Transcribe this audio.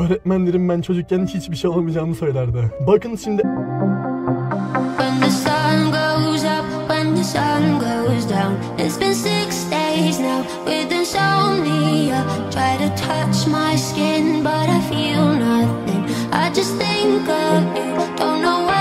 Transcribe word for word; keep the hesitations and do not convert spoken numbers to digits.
Öğretmenlerim ben çocukken hiçbir şey olamayacağımı söylerdi. Bakın şimdi. When the sun goes up, when the sun goes down. It's been six days now with insomnia. Try to touch my skin, but I feel nothing. I just think of you, don't know why.